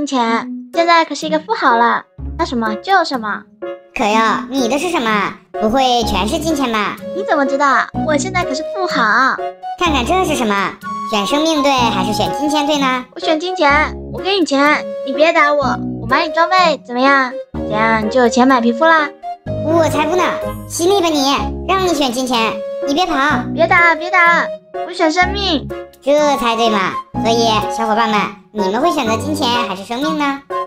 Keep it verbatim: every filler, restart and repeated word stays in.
钱，现在可是一个富豪了，要什么就有什么。 可哟，你的是什么？不会全是金钱吧？ 你怎么知道？我现在可是富豪。 看看这是什么？选生命队还是选金钱队呢？ 我选金钱，我给你钱，你别打我，我买你装备怎么样？这样你就有钱买皮肤啦。 我才不呢！惜命吧你，让你选金钱，你别跑！ 别打别打，我选生命。 这才对嘛！所以小伙伴们，你们会选择金钱还是生命呢？